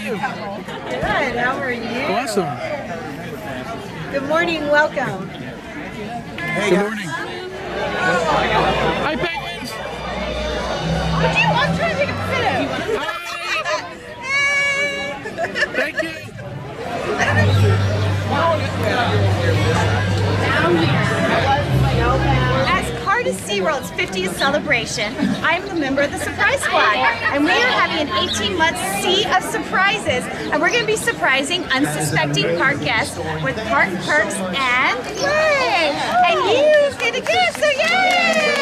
you? Good, how are you? Awesome. Good morning, welcome. Hey, good morning. Hi, penguins. Would you want to take a photo? Hi. Thank you. As part of SeaWorld's 50th celebration, I'm the member of the Surprise Squad, and we are having an 18-month sea of surprises, and we're going to be surprising unsuspecting park guests with park perks and play. And you get a gift, so yay!